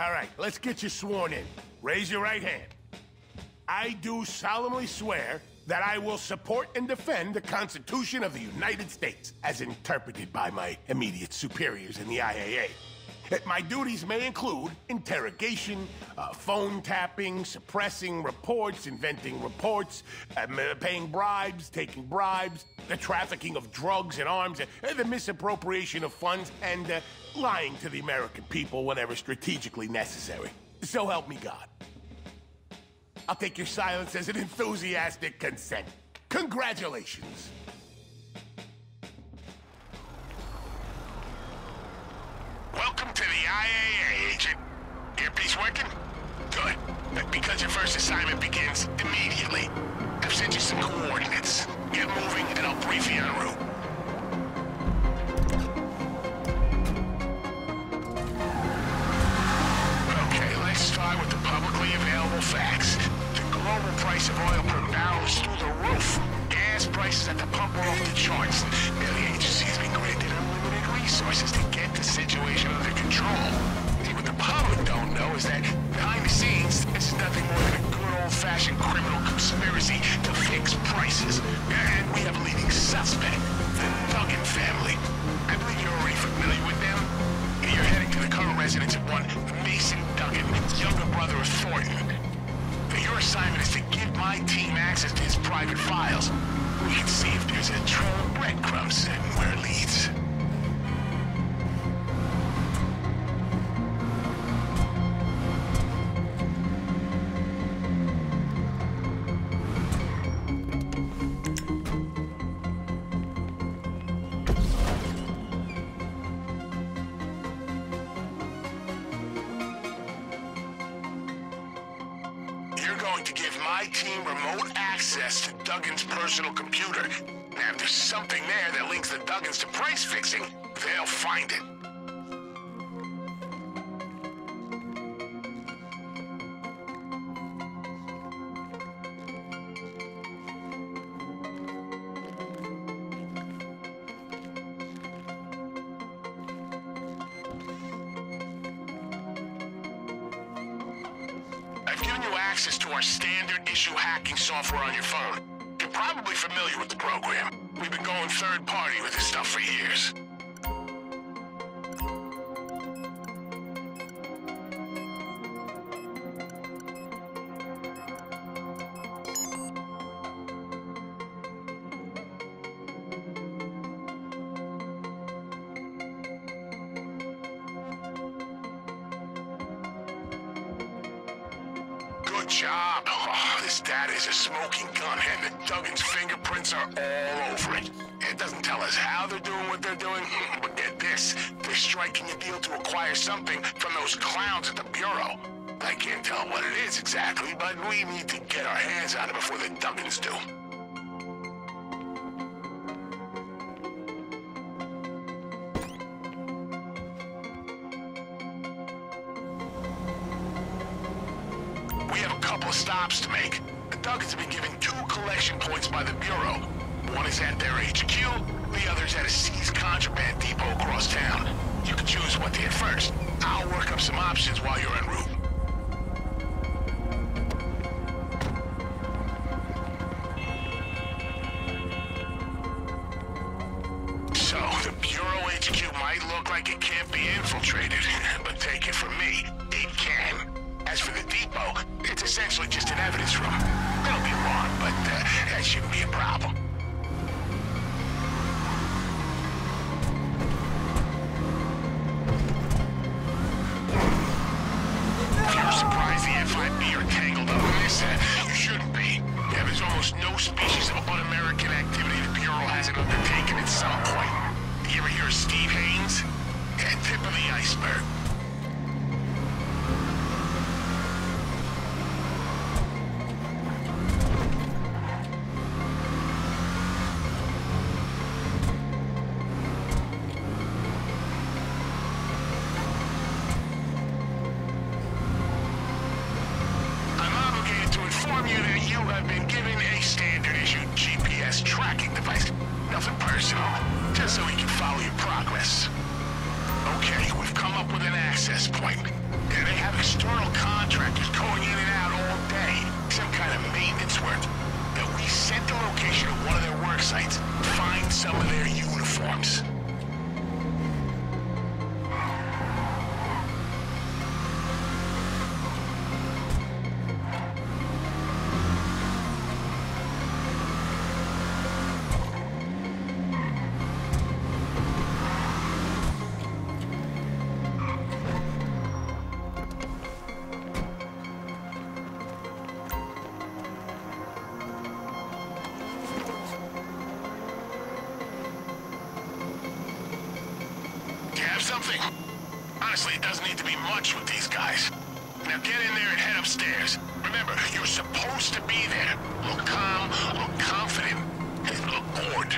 All right, let's get you sworn in. Raise your right hand. I do solemnly swear that I will support and defend the Constitution of the United States, as interpreted by my immediate superiors in the IAA. My duties may include interrogation, phone tapping, suppressing reports, inventing reports, paying bribes, taking bribes, the trafficking of drugs and arms, the misappropriation of funds, and lying to the American people whenever strategically necessary. So help me God. I'll take your silence as an enthusiastic consent. Congratulations. Welcome to the IAA, Agent. Earpiece working? Good. Because your first assignment begins immediately. I've sent you some coordinates. Get moving and I'll brief you en route. Okay, let's start with the publicly available facts. The global price of oil per barrel is through the roof. Gas prices at the pump are off the charts. The agency has been granted unlimited resources to get the situation under control. See, what the public don't know is that behind the scenes, this is nothing more than a good old-fashioned criminal conspiracy to fix prices. And we have a leading suspect, the Duggan family. I believe you're already familiar with them. You're heading to the current residence of one Mason Duggan, younger brother of Thornton. Your assignment is to give my team access to his private files. We can see if there's a trail of breadcrumbs and where it leads. To give my team remote access to Duggan's personal computer. Now, if there's something there that links the Duggans to price fixing, they'll find it. Access to our standard issue hacking software on your phone. You're probably familiar with the program. We've been going third party with this stuff for years. Good job. Oh, this data is a smoking gun, and the Duggan's fingerprints are all over it. It doesn't tell us how they're doing what they're doing, but get this. They're striking a deal to acquire something from those clowns at the Bureau. I can't tell what it is exactly, but we need to get our hands on it before the Duggans do. Stops to make. The Duggans have been given 2 collection points by the Bureau. One is at their HQ, the other's at a seized contraband depot across town. You can choose what to hit first. I'll work up some options while you're en route. So, the Bureau HQ might look like it can't be infiltrated, but take it from me, it can. As for the depot, it's essentially just an evidence room. Don't be wrong, but that shouldn't be a problem. If you're surprised the FIB are tangled up in this, you shouldn't be. Yeah, there's almost no species of un-American activity the Bureau hasn't undertaken at some point. You ever hear of Steve Haynes? Yeah, tip of the iceberg. I've been given a standard-issue GPS tracking device. Nothing personal, just so we can follow your progress. Okay, we've come up with an access point. And they have honestly, it doesn't need to be much with these guys. Now get in there and head upstairs. Remember, you're supposed to be there. Look calm, look confident, and look bored.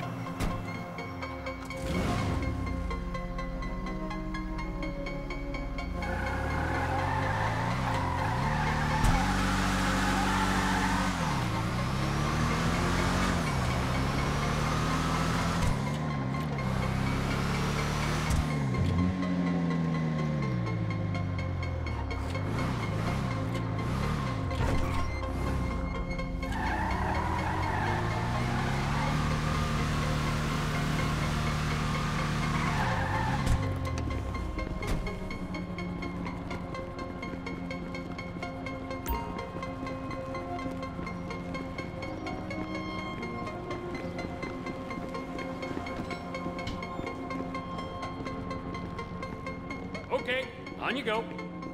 Okay, on you go.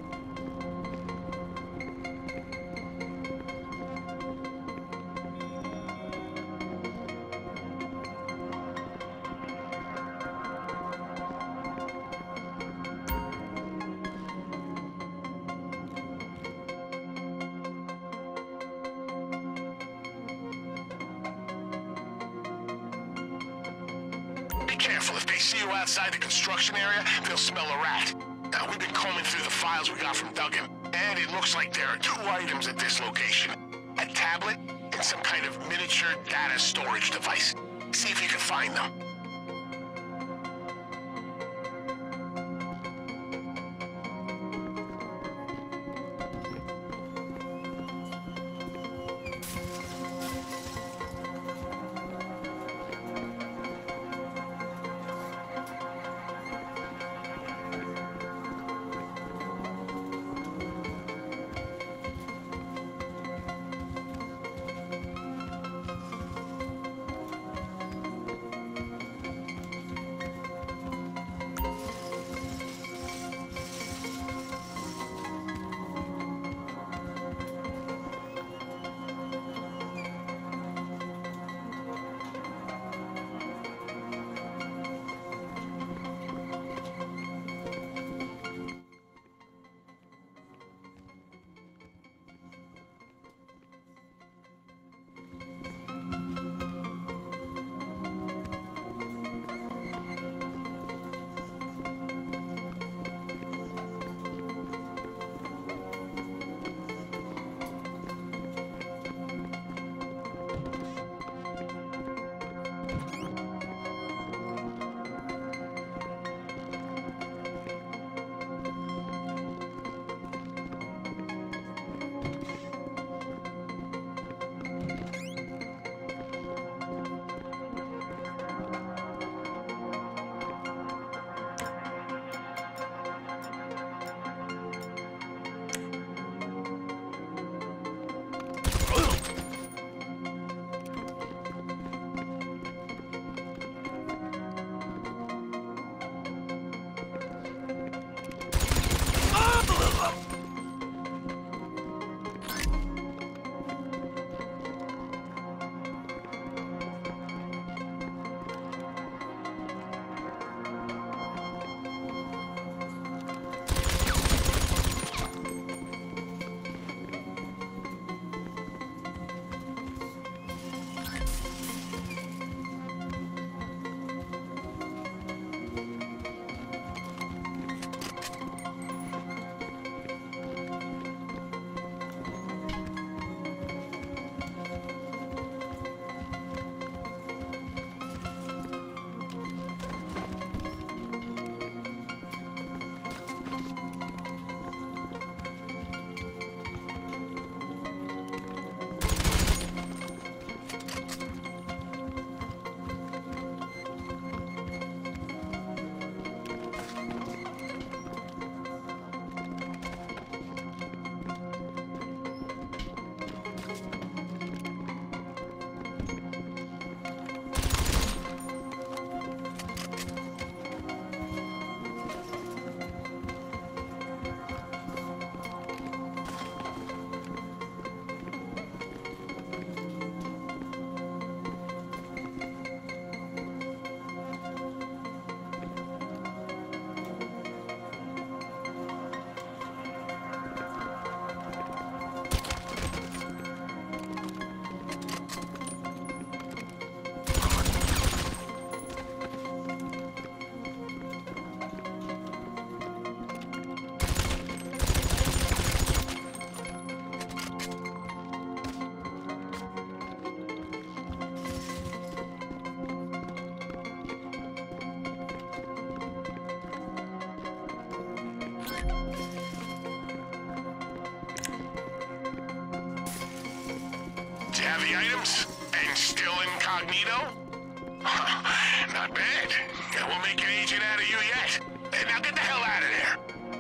Be careful. If they see you outside the construction area, they'll smell a rat. Now, we've been combing through the files we got from Duggan, and it looks like there are 2 items at this location. A tablet and some kind of miniature data storage device. See if you can find them. Do you have the items? And still incognito? Not bad. We'll make an agent out of you yet. Now get the hell out of there.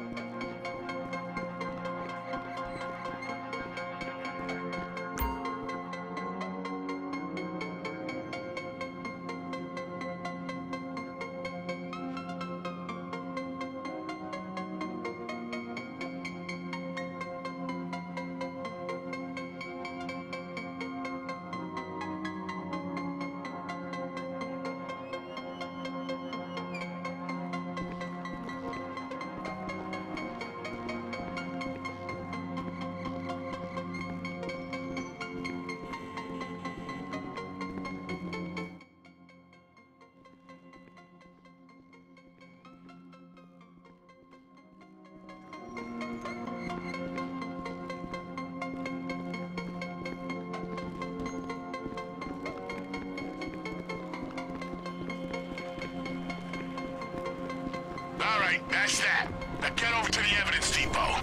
That's that. Now get over to the evidence depot.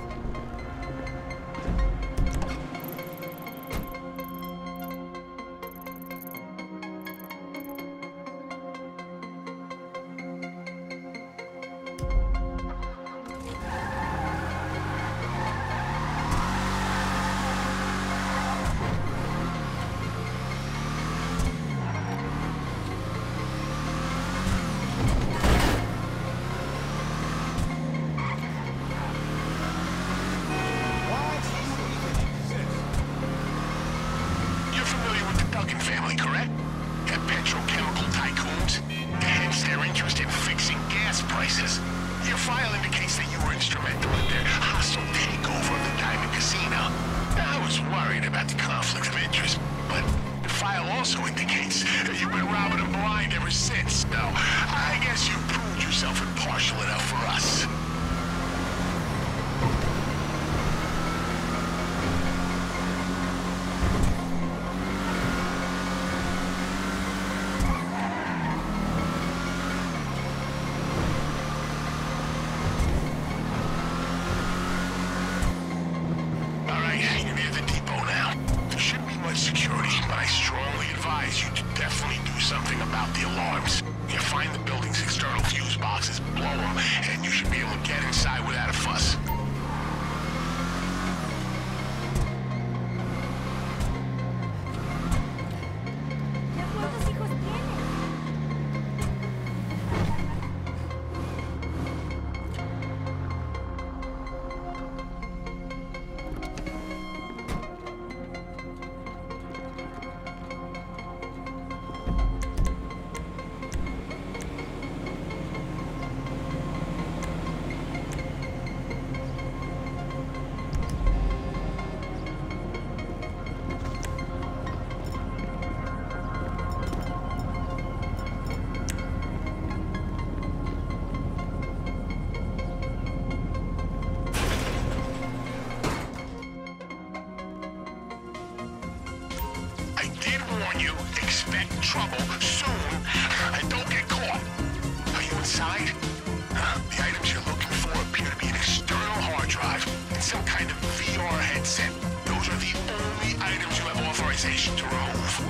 Trouble soon, and don't get caught. Are you inside? The items you're looking for appear to be an external hard drive and some kind of VR headset. Those are the only items you have authorization to remove.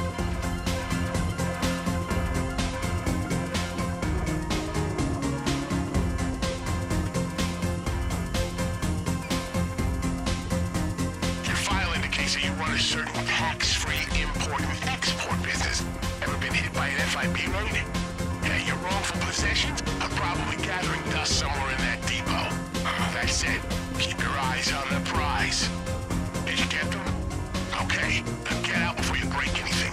Your file indicates that you run a certain tax-free import and export business. Ever been hit by an FIB raid? Yeah, your wrongful possessions are probably gathering dust somewhere in that depot. That said, keep your eyes on the prize. Did you get them? Okay, then get out before you break anything.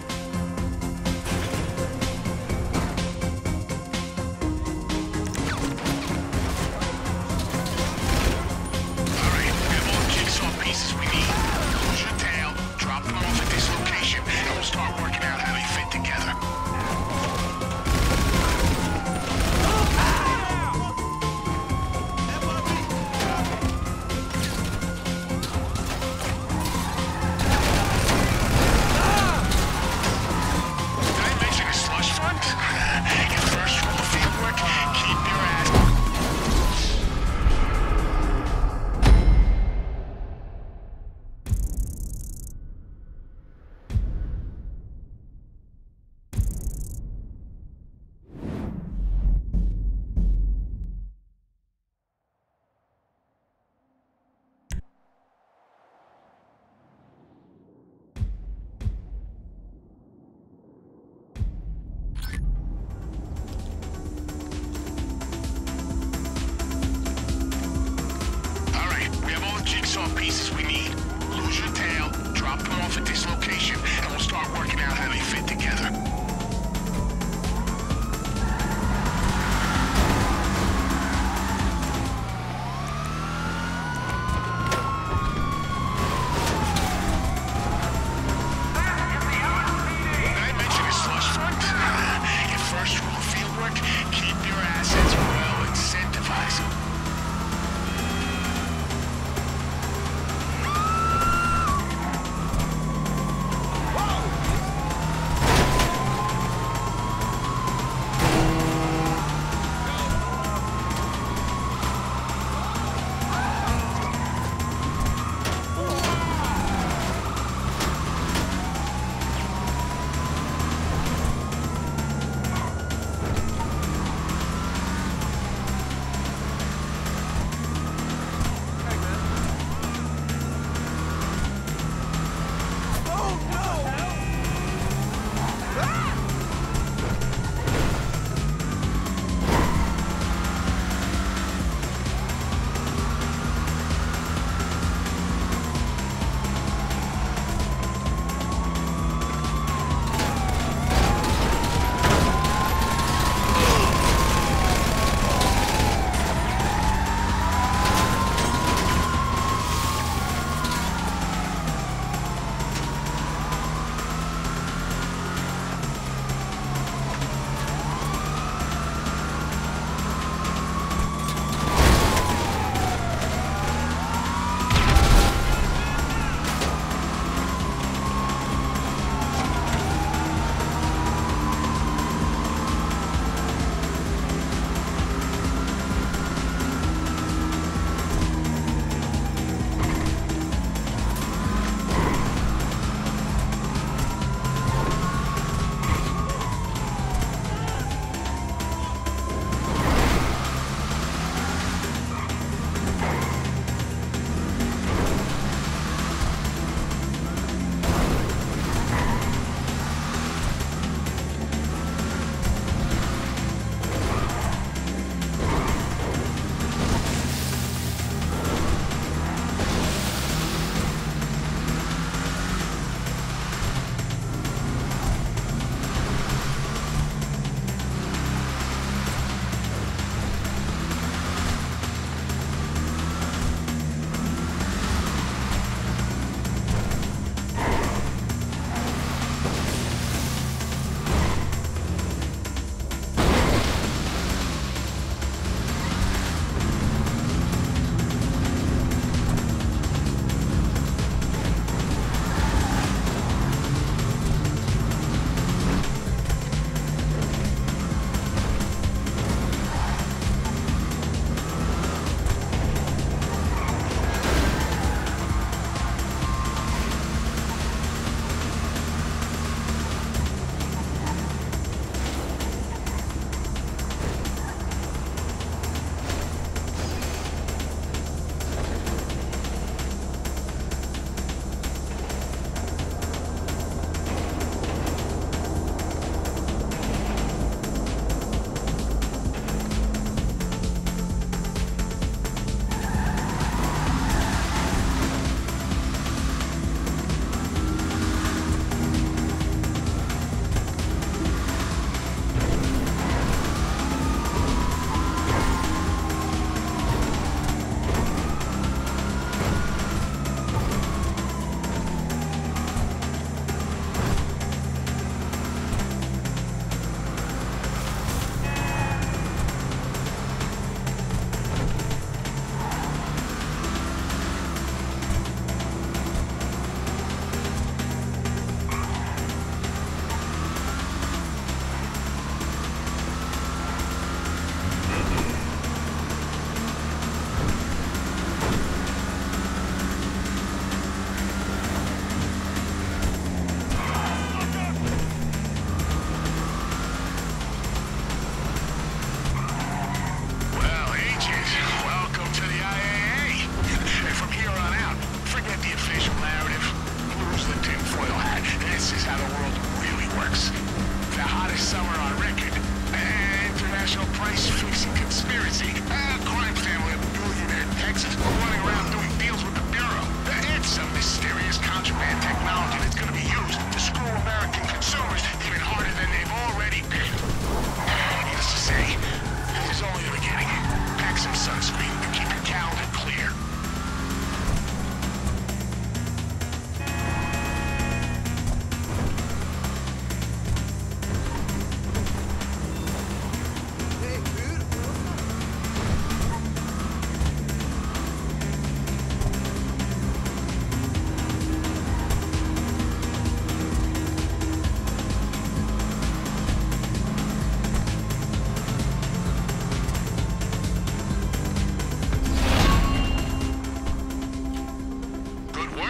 Alright, we have all the jigsaw pieces we need. Lose your tail, drop them off at this location, and we'll start working out how they fit together. jigsaw pieces we need. Lose your tail, drop them off at this location, and we'll start working out how they fit together.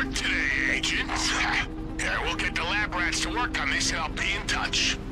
work today, Agent. Yeah, we'll get the lab rats to work on this and I'll be in touch.